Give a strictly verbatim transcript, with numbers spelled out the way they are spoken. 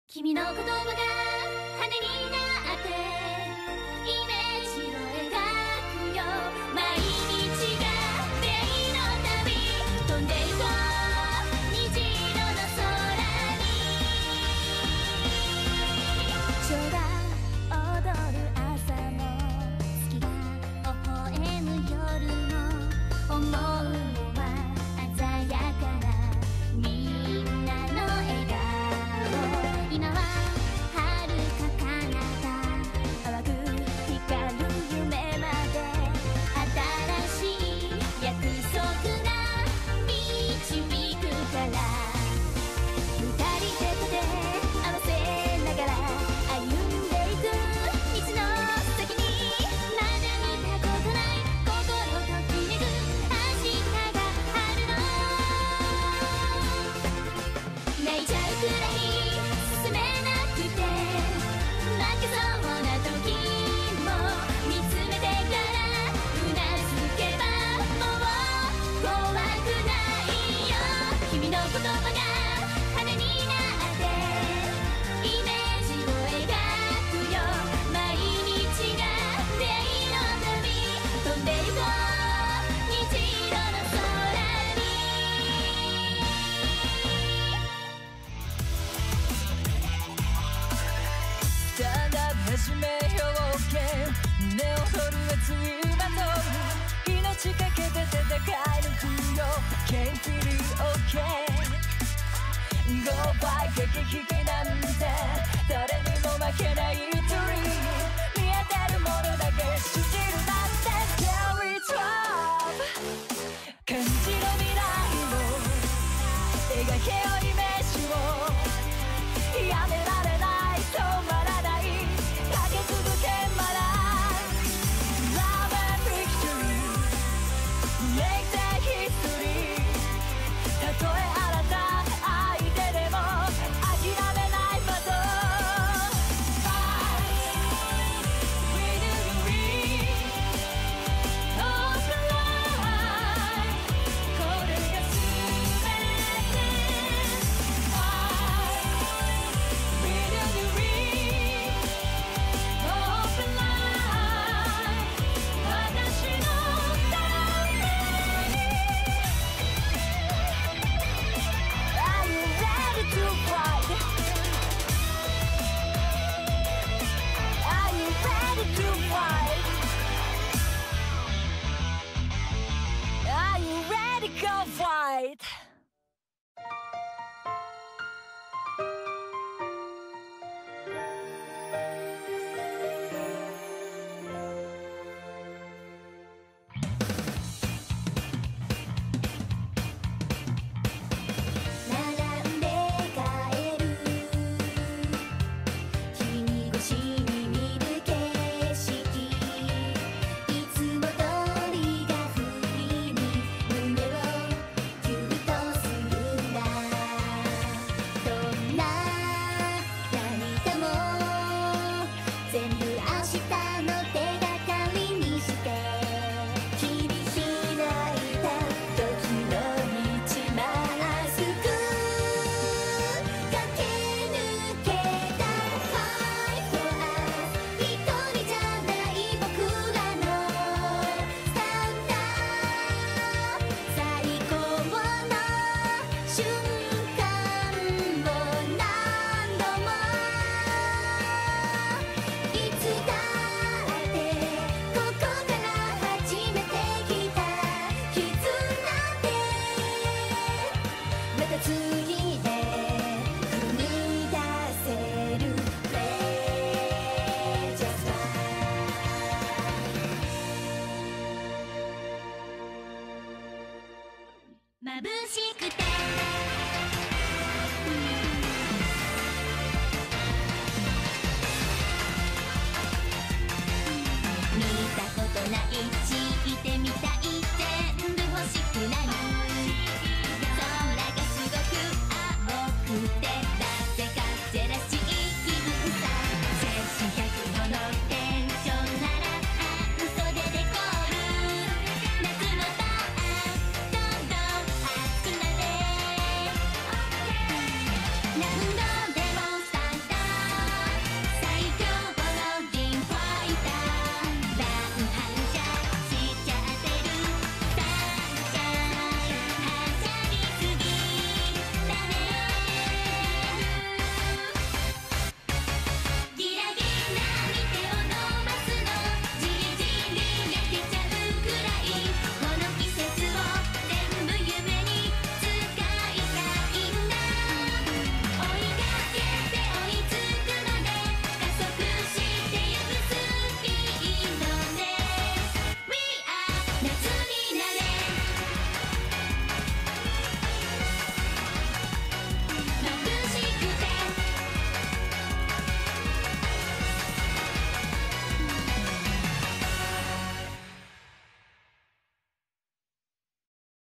君の言葉が羽になってイメージを描くよ。毎日が出会いの旅、飛んでゆこう虹色の空に。空踊る朝も月が微笑む夜も思うのは鮮やかなみんなの笑顔。今は遥か彼方淡く光る夢まで新しい約束が導くから、二人手と手合わせながら歩んでいく道の先に、まだ見たことない心ときめく明日があるの。泣いちゃうくらい進めなくて負けそうな時も見つめてからうなずけばもう怖くないよ。君の言葉が羽になってイメージを描くよ。毎日が出会いの旅、飛んでゆこう虹色の空に。 スタンダップ始めようけ、胸を震えついまとう命かけて戦い抜くよ。 Can't feel it okay Go by 駆け引き